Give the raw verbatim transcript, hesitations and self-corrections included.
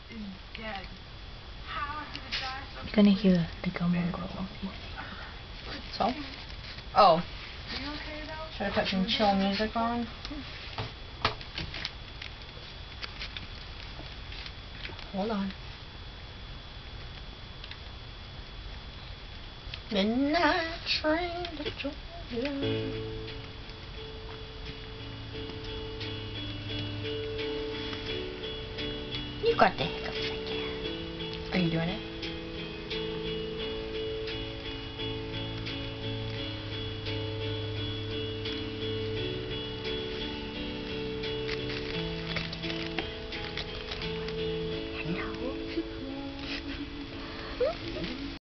You're gonna hear the gumbo growl. So? Oh. Should I put some chill music on? Hold on. Midnight train to Georgia. You got the hiccups again. Are you doing it?